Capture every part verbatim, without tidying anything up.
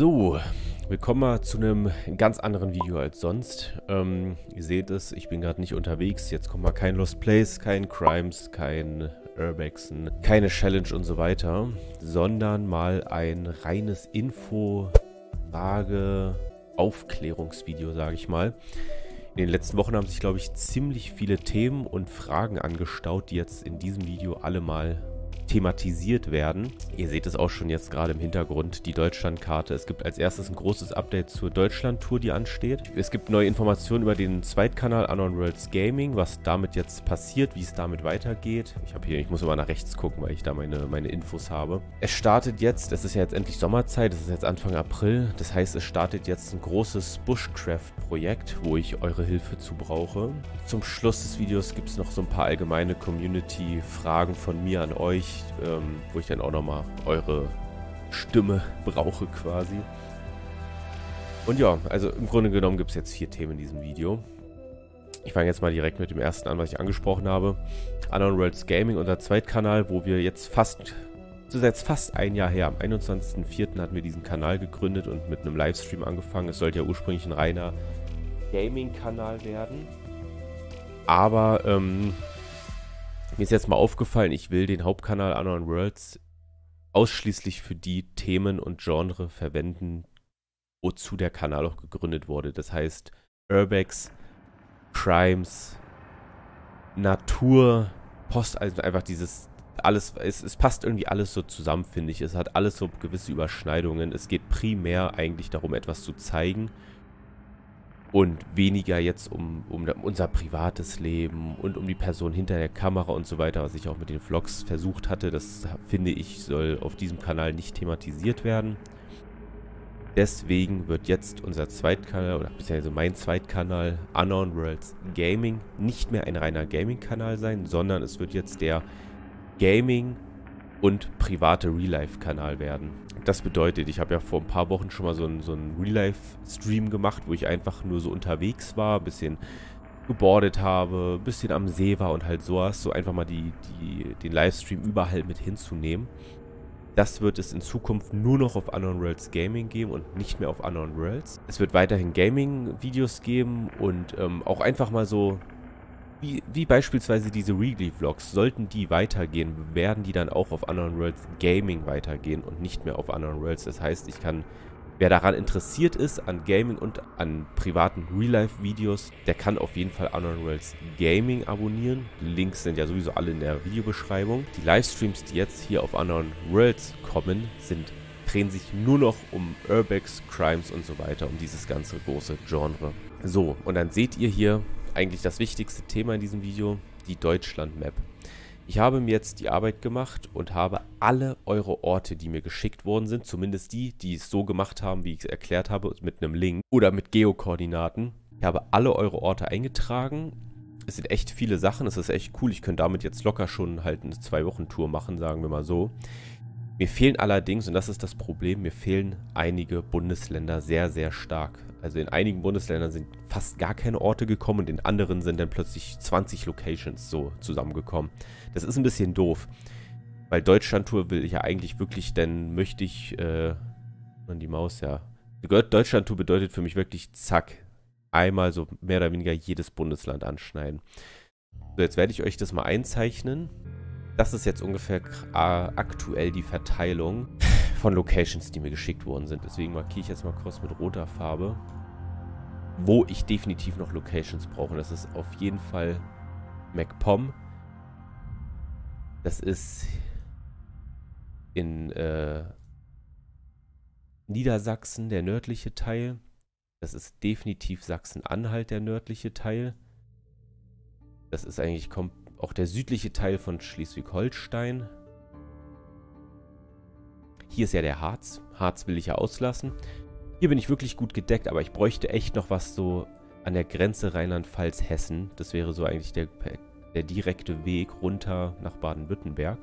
So, willkommen mal zu einem ganz anderen Video als sonst. Ähm, ihr seht es, ich bin gerade nicht unterwegs. Jetzt kommt mal kein Lost Place, kein Crimes, kein Urbexen, keine Challenge und so weiter, sondern mal ein reines Info-Frage-Aufklärungsvideo, sage ich mal. In den letzten Wochen haben sich, glaube ich, ziemlich viele Themen und Fragen angestaut, die jetzt in diesem Video alle mal thematisiert werden. Ihr seht es auch schon jetzt gerade im Hintergrund, die Deutschlandkarte. Es gibt als erstes ein großes Update zur Deutschland-Tour, die ansteht. Es gibt neue Informationen über den Zweitkanal Unknown Worlds Gaming, was damit jetzt passiert, wie es damit weitergeht. Ich habe hier, ich muss immer nach rechts gucken, weil ich da meine, meine Infos habe. Es startet jetzt, es ist ja jetzt endlich Sommerzeit, es ist jetzt Anfang April. Das heißt, es startet jetzt ein großes Bushcraft-Projekt, wo ich eure Hilfe zu brauche. Zum Schluss des Videos gibt es noch so ein paar allgemeine Community-Fragen von mir an euch, Ähm, wo ich dann auch nochmal eure Stimme brauche quasi. Und ja, also im Grunde genommen gibt es jetzt vier Themen in diesem Video. Ich fange jetzt mal direkt mit dem ersten an, was ich angesprochen habe. Unknown Worlds Gaming, unser Zweitkanal, wo wir jetzt fast, das ist jetzt fast ein Jahr her, am einundzwanzigsten vierten hatten wir diesen Kanal gegründet und mit einem Livestream angefangen. Es sollte ja ursprünglich ein reiner Gaming-Kanal werden. Aber, ähm... mir ist jetzt mal aufgefallen, ich will den Hauptkanal Unknown Worlds ausschließlich für die Themen und Genre verwenden, wozu der Kanal auch gegründet wurde. Das heißt Urbex, Crimes, Natur, Post, also einfach dieses alles, es, es passt irgendwie alles so zusammen, finde ich. Es hat alles so gewisse Überschneidungen. Es geht primär eigentlich darum, etwas zu zeigen. Und weniger jetzt um, um unser privates Leben und um die Person hinter der Kamera und so weiter, was ich auch mit den Vlogs versucht hatte. Das, finde ich, soll auf diesem Kanal nicht thematisiert werden. Deswegen wird jetzt unser Zweitkanal, oder beziehungsweise mein Zweitkanal, Unknown Worlds Gaming, nicht mehr ein reiner Gaming-Kanal sein, sondern es wird jetzt der Gaming- und private Real-Life-Kanal werden. Das bedeutet, ich habe ja vor ein paar Wochen schon mal so einen, so einen Real-Life-Stream gemacht, wo ich einfach nur so unterwegs war, ein bisschen gebordet habe, ein bisschen am See war und halt sowas, so einfach mal die, die, den Livestream überall mit hinzunehmen. Das wird es in Zukunft nur noch auf Unknown Worlds Gaming geben und nicht mehr auf Unknown Worlds. Es wird weiterhin Gaming-Videos geben und ähm, auch einfach mal so, Wie, wie beispielsweise diese Weekly-Vlogs, sollten die weitergehen, werden die dann auch auf Unknown Worlds Gaming weitergehen und nicht mehr auf Unknown Worlds. Das heißt, ich kann, wer daran interessiert ist, an Gaming und an privaten Real-Life-Videos, der kann auf jeden Fall Unknown Worlds Gaming abonnieren. Die Links sind ja sowieso alle in der Videobeschreibung. Die Livestreams, die jetzt hier auf Unknown Worlds kommen, sind, drehen sich nur noch um Urbex, Crimes und so weiter, um dieses ganze große Genre. So, und dann seht ihr hier eigentlich das wichtigste Thema in diesem Video, die Deutschland-Map. Ich habe mir jetzt die Arbeit gemacht und habe alle eure Orte, die mir geschickt worden sind, zumindest die, die es so gemacht haben, wie ich es erklärt habe, mit einem Link oder mit Geokoordinaten. Ich habe alle eure Orte eingetragen. Es sind echt viele Sachen, es ist echt cool. Ich könnte damit jetzt locker schon halt eine Zwei-Wochen-Tour machen, sagen wir mal so. Mir fehlen allerdings, und das ist das Problem, mir fehlen einige Bundesländer sehr, sehr stark. Also in einigen Bundesländern sind fast gar keine Orte gekommen und in anderen sind dann plötzlich zwanzig Locations so zusammengekommen. Das ist ein bisschen doof, weil Deutschland-Tour will ich ja eigentlich wirklich, denn möchte ich, äh, und die Maus, ja. Deutschland-Tour bedeutet für mich wirklich, zack, einmal so mehr oder weniger jedes Bundesland anschneiden. So, jetzt werde ich euch das mal einzeichnen. Das ist jetzt ungefähr aktuell die Verteilung von Locations, die mir geschickt worden sind. Deswegen markiere ich jetzt mal kurz mit roter Farbe, wo ich definitiv noch Locations brauche. Das ist auf jeden Fall MacPom. Das ist in äh, Niedersachsen der nördliche Teil. Das ist definitiv Sachsen-Anhalt der nördliche Teil. Das ist eigentlich komplett auch der südliche Teil von Schleswig-Holstein. Hier ist ja der Harz. Harz will ich ja auslassen. Hier bin ich wirklich gut gedeckt, aber ich bräuchte echt noch was so an der Grenze Rheinland-Pfalz-Hessen. Das wäre so eigentlich der, der direkte Weg runter nach Baden-Württemberg.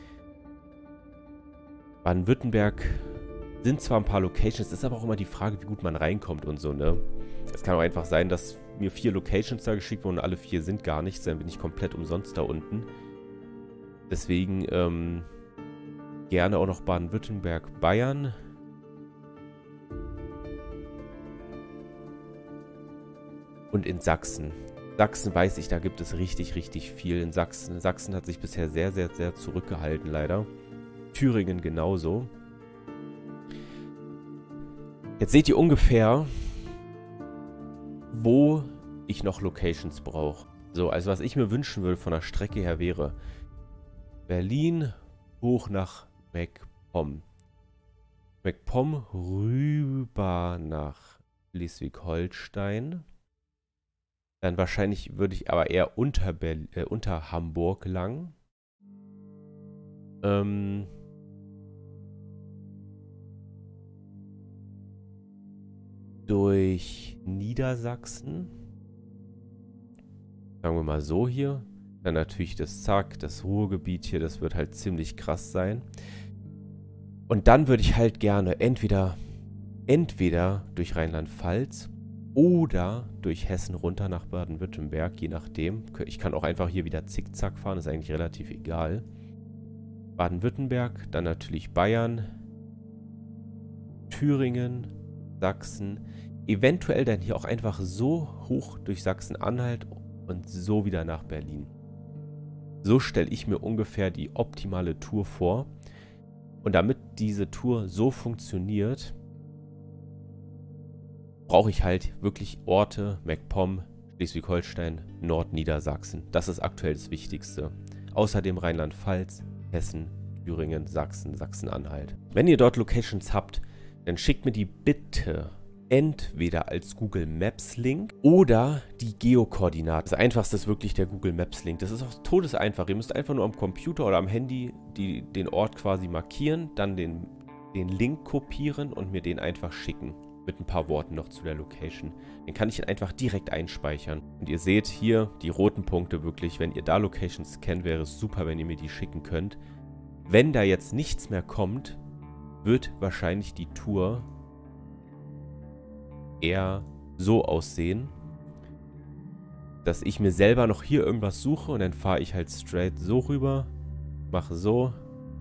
Baden-Württemberg sind zwar ein paar Locations, ist aber auch immer die Frage, wie gut man reinkommt und so, ne? Es kann auch einfach sein, dass mir vier Locations da geschickt wurden und alle vier sind gar nichts, dann bin ich komplett umsonst da unten. Deswegen, ähm, gerne auch noch Baden-Württemberg, Bayern. Und in Sachsen. Sachsen weiß ich, da gibt es richtig, richtig viel. In Sachsen. Sachsen hat sich bisher sehr, sehr, sehr zurückgehalten, leider. Thüringen genauso. Jetzt seht ihr ungefähr, wo ich noch Locations brauche. So, also was ich mir wünschen würde von der Strecke her wäre Berlin hoch nach MacPom. MacPom rüber nach Schleswig-Holstein. Dann wahrscheinlich würde ich aber eher unter, Berlin, äh, unter Hamburg lang. Ähm... Durch Niedersachsen. Sagen wir mal so hier. Dann natürlich das Zack, das Ruhrgebiet hier, das wird halt ziemlich krass sein. Und dann würde ich halt gerne entweder, entweder durch Rheinland-Pfalz oder durch Hessen runter nach Baden-Württemberg, je nachdem. Ich kann auch einfach hier wieder zickzack fahren, ist eigentlich relativ egal. Baden-Württemberg, dann natürlich Bayern, Thüringen, Sachsen, eventuell dann hier auch einfach so hoch durch Sachsen-Anhalt und so wieder nach Berlin. So stelle ich mir ungefähr die optimale Tour vor. Und damit diese Tour so funktioniert, brauche ich halt wirklich Orte, MacPom, Schleswig-Holstein, Nordniedersachsen. Das ist aktuell das Wichtigste. Außerdem Rheinland-Pfalz, Hessen, Thüringen, Sachsen, Sachsen-Anhalt. Wenn ihr dort Locations habt, dann schickt mir die bitte entweder als Google Maps Link oder die Geokoordinaten. Das einfachste ist wirklich der Google Maps Link. Das ist auch todeseinfach. Ihr müsst einfach nur am Computer oder am Handy die, den Ort quasi markieren, dann den, den Link kopieren und mir den einfach schicken. Mit ein paar Worten noch zu der Location. Den kann ich ihn einfach direkt einspeichern. Und ihr seht hier die roten Punkte wirklich. Wenn ihr da Locations kennt, wäre es super, wenn ihr mir die schicken könnt. Wenn da jetzt nichts mehr kommt, wird wahrscheinlich die Tour eher so aussehen, dass ich mir selber noch hier irgendwas suche und dann fahre ich halt straight so rüber, mache so.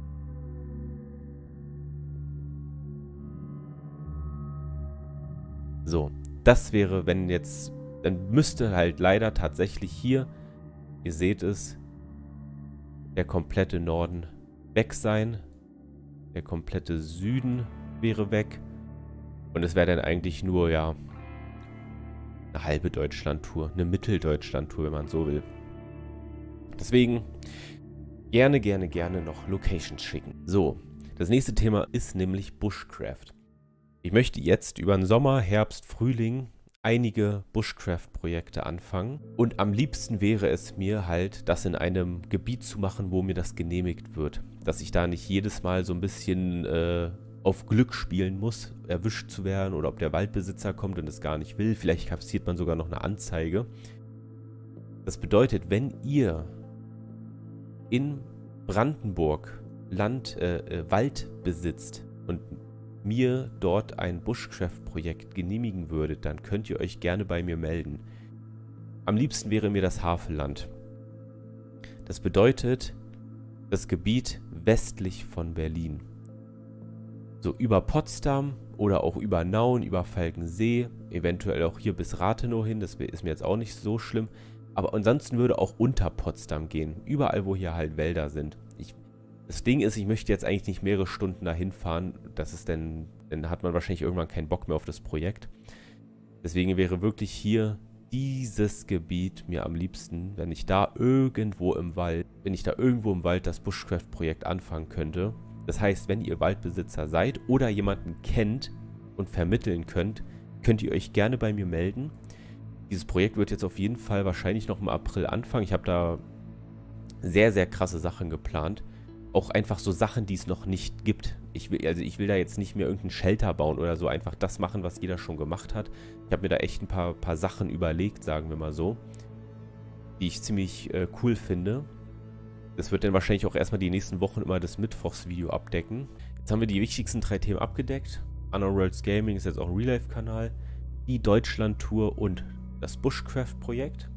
So, das wäre, wenn jetzt, dann müsste halt leider tatsächlich hier, ihr seht es, der komplette Norden weg sein. Der komplette Süden wäre weg. Und es wäre dann eigentlich nur, ja, eine halbe Deutschland-Tour, eine Mitteldeutschland-Tour, wenn man so will. Deswegen gerne, gerne, gerne noch Locations schicken. So, das nächste Thema ist nämlich Bushcraft. Ich möchte jetzt über den Sommer, Herbst, Frühling einige Bushcraft-Projekte anfangen. Und am liebsten wäre es mir halt, das in einem Gebiet zu machen, wo mir das genehmigt wird. Dass ich da nicht jedes Mal so ein bisschen äh, auf Glück spielen muss, erwischt zu werden oder ob der Waldbesitzer kommt und es gar nicht will. Vielleicht kassiert man sogar noch eine Anzeige. Das bedeutet, wenn ihr in Brandenburg Land, äh, äh, Wald besitzt und mir dort ein Bushcraft-Projekt genehmigen würdet, dann könnt ihr euch gerne bei mir melden. Am liebsten wäre mir das Havelland. Das bedeutet das Gebiet westlich von Berlin. So über Potsdam oder auch über Nauen, über Falkensee, eventuell auch hier bis Rathenow hin, das ist mir jetzt auch nicht so schlimm. Aber ansonsten würde auch unter Potsdam gehen, überall wo hier halt Wälder sind. Ich Das Ding ist, ich möchte jetzt eigentlich nicht mehrere Stunden dahin fahren. Das ist dann, dann hat man wahrscheinlich irgendwann keinen Bock mehr auf das Projekt. Deswegen wäre wirklich hier dieses Gebiet mir am liebsten, wenn ich da irgendwo im Wald, wenn ich da irgendwo im Wald das Bushcraft-Projekt anfangen könnte. Das heißt, wenn ihr Waldbesitzer seid oder jemanden kennt und vermitteln könnt, könnt ihr euch gerne bei mir melden. Dieses Projekt wird jetzt auf jeden Fall wahrscheinlich noch im April anfangen. Ich habe da sehr, sehr krasse Sachen geplant. Auch einfach so Sachen, die es noch nicht gibt. Ich will, also ich will da jetzt nicht mehr irgendeinen Shelter bauen oder so, einfach das machen, was jeder schon gemacht hat. Ich habe mir da echt ein paar, paar Sachen überlegt, sagen wir mal so, die ich ziemlich äh, cool finde. Das wird dann wahrscheinlich auch erstmal die nächsten Wochen immer das Mittwochsvideo abdecken. Jetzt haben wir die wichtigsten drei Themen abgedeckt. Unknown Worlds Gaming ist jetzt auch ein Real-Life-Kanal. Die Deutschland-Tour und das Bushcraft-Projekt.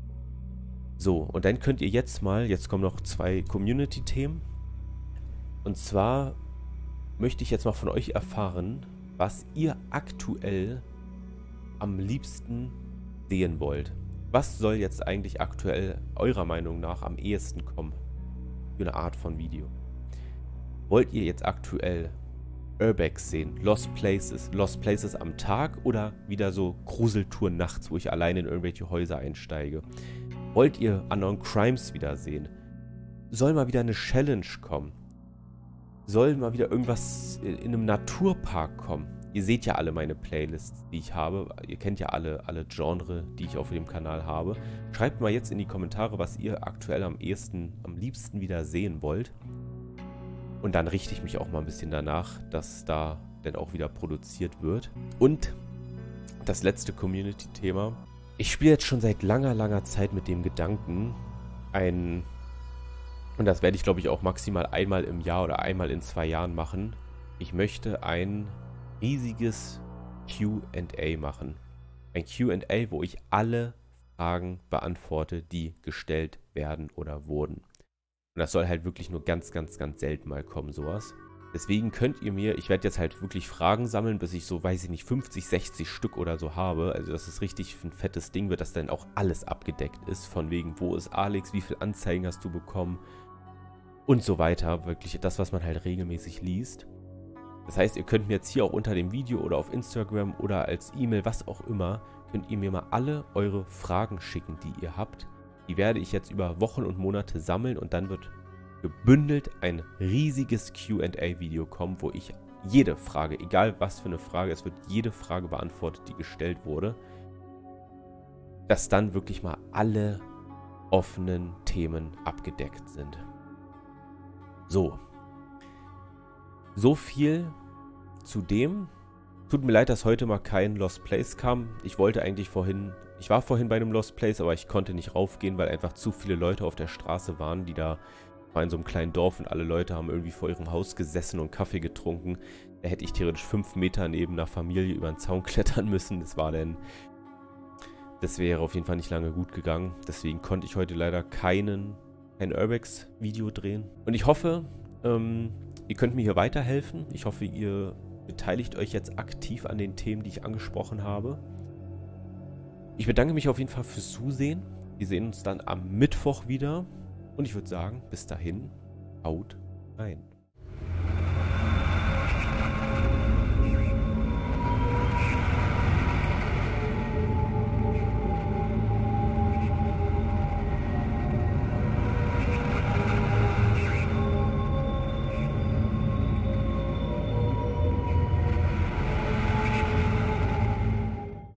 So, und dann könnt ihr jetzt mal, jetzt kommen noch zwei Community-Themen. Und zwar möchte ich jetzt mal von euch erfahren, was ihr aktuell am liebsten sehen wollt. Was soll jetzt eigentlich aktuell eurer Meinung nach am ehesten kommen? Für eine Art von Video. Wollt ihr jetzt aktuell Urbex sehen, Lost Places, Lost Places am Tag oder wieder so Gruseltouren nachts, wo ich alleine in irgendwelche Häuser einsteige? Wollt ihr Unknown Crimes wieder sehen? Soll mal wieder eine Challenge kommen? Soll mal wieder irgendwas in einem Naturpark kommen? Ihr seht ja alle meine Playlists, die ich habe. Ihr kennt ja alle, alle Genre, die ich auf dem Kanal habe. Schreibt mal jetzt in die Kommentare, was ihr aktuell am ehesten, am liebsten wieder sehen wollt. Und dann richte ich mich auch mal ein bisschen danach, dass da dann auch wieder produziert wird. Und das letzte Community-Thema. Ich spiele jetzt schon seit langer, langer Zeit mit dem Gedanken, ein, und das werde ich glaube ich auch maximal einmal im Jahr oder einmal in zwei Jahren machen, ich möchte ein riesiges Q und A machen. Ein Q und A, wo ich alle Fragen beantworte, die gestellt werden oder wurden. Und das soll halt wirklich nur ganz, ganz, ganz selten mal kommen, sowas. Deswegen könnt ihr mir, ich werde jetzt halt wirklich Fragen sammeln, bis ich so, weiß ich nicht, fünfzig, sechzig Stück oder so habe. Also dass es richtig ein fettes Ding wird, dass dann auch alles abgedeckt ist. Von wegen, wo ist Alex, wie viele Anzeigen hast du bekommen und so weiter. Wirklich das, was man halt regelmäßig liest. Das heißt, ihr könnt mir jetzt hier auch unter dem Video oder auf Instagram oder als E-Mail, was auch immer, könnt ihr mir mal alle eure Fragen schicken, die ihr habt. Die werde ich jetzt über Wochen und Monate sammeln und dann wird gebündelt ein riesiges Q und A-Video kommen, wo ich jede Frage, egal was für eine Frage, es wird jede Frage beantwortet, die gestellt wurde, dass dann wirklich mal alle offenen Themen abgedeckt sind. So. So viel zu dem. Tut mir leid, dass heute mal kein Lost Place kam. Ich wollte eigentlich vorhin, ich war vorhin bei einem Lost Place, aber ich konnte nicht raufgehen, weil einfach zu viele Leute auf der Straße waren, die da, war in so einem kleinen Dorf und alle Leute haben irgendwie vor ihrem Haus gesessen und Kaffee getrunken. Da hätte ich theoretisch fünf Meter neben einer Familie über den Zaun klettern müssen. Das war dann, das wäre auf jeden Fall nicht lange gut gegangen. Deswegen konnte ich heute leider keinen, kein Urbex-Video drehen. Und ich hoffe, ähm, ihr könnt mir hier weiterhelfen. Ich hoffe, ihr beteiligt euch jetzt aktiv an den Themen, die ich angesprochen habe. Ich bedanke mich auf jeden Fall fürs Zusehen. Wir sehen uns dann am Mittwoch wieder. Und ich würde sagen, bis dahin, haut rein.